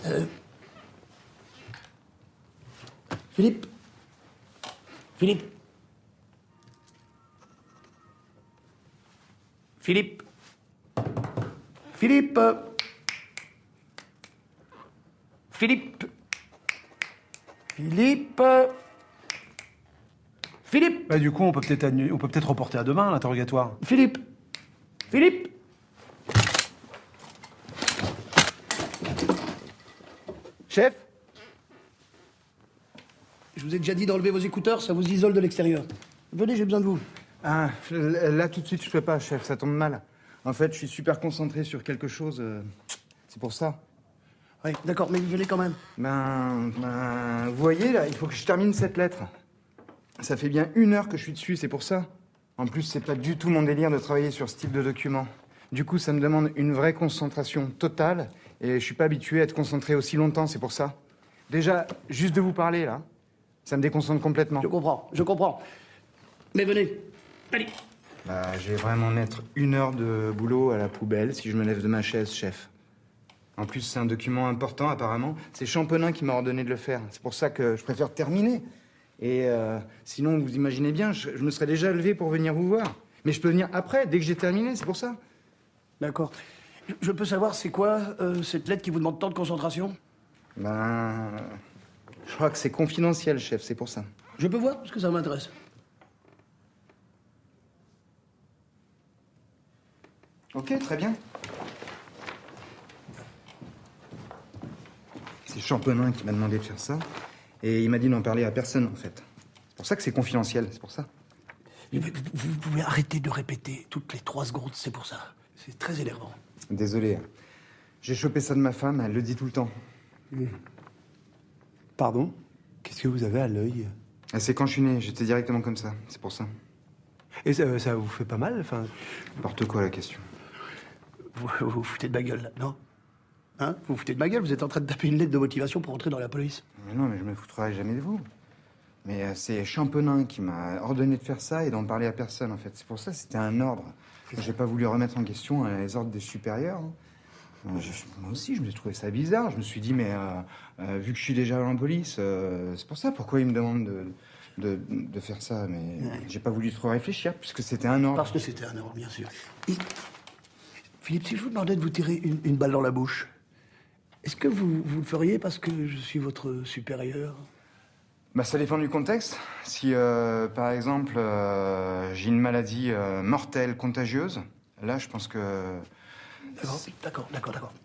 Philippe. Philippe. Philippe. Philippe. Philippe. Philippe. Philippe. Bah, du coup, on peut peut-être reporter à demain l'interrogatoire. Philippe. Philippe. Chef. Je vous ai déjà dit d'enlever vos écouteurs, ça vous isole de l'extérieur. Venez, j'ai besoin de vous. Ah, là, tout de suite, je peux pas, chef, ça tombe mal. En fait, je suis super concentré sur quelque chose, c'est pour ça. Oui, d'accord, mais venez quand même. Vous voyez, là, il faut que je termine cette lettre. Ça fait bien 1 heure que je suis dessus, c'est pour ça. En plus, c'est pas du tout mon délire de travailler sur ce type de document. Du coup, ça me demande une vraie concentration totale, et je suis pas habitué à être concentré aussi longtemps, c'est pour ça. Déjà, juste de vous parler, là, ça me déconcentre complètement. Je comprends. Mais venez, allez. Bah, je vais vraiment mettre 1 heure de boulot à la poubelle si je me lève de ma chaise, chef. En plus, c'est un document important, apparemment. C'est Champenin qui m'a ordonné de le faire. C'est pour ça que je préfère terminer. Et sinon, vous imaginez bien, je me serais déjà levé pour venir vous voir. Mais je peux venir après, dès que j'ai terminé, c'est pour ça. D'accord. Je peux savoir, c'est quoi cette lettre qui vous demande tant de concentration? Je crois que c'est confidentiel, chef, c'est pour ça. Je peux voir, parce que ça m'intéresse. Ok, très bien. C'est Champenin qui m'a demandé de faire ça. Et il m'a dit d'en parler à personne, en fait. C'est pour ça que c'est confidentiel, c'est pour ça. Vous pouvez arrêter de répéter toutes les 3 secondes, c'est pour ça. C'est très énervant. Désolé. J'ai chopé ça de ma femme, elle le dit tout le temps. Pardon? Qu'est-ce que vous avez à l'œil? C'est quand je suis né, j'étais directement comme ça, c'est pour ça. Et ça vous fait pas mal, enfin... N'importe quoi, la question. Vous vous foutez de ma gueule, là, non? Hein? Vous vous foutez de ma gueule? Vous êtes en train de taper une lettre de motivation pour entrer dans la police. Mais non, mais je me foutrai jamais de vous. Mais c'est Champenin qui m'a ordonné de faire ça et d'en parler à personne, en fait. C'est pour ça que c'était un ordre. J'ai pas voulu remettre en question les ordres des supérieurs. Moi aussi, je me suis trouvé ça bizarre. Je me suis dit, mais vu que je suis déjà en police, c'est pour ça pourquoi il me demande de faire ça. Mais j'ai pas voulu trop réfléchir, puisque c'était un ordre. Parce que c'était un ordre, bien sûr. Et, Philippe, si je vous demandais de vous tirer une balle dans la bouche, est-ce que vous le feriez parce que je suis votre supérieur? Bah, ça dépend du contexte. Si, par exemple, j'ai une maladie mortelle, contagieuse, là, je pense que... D'accord.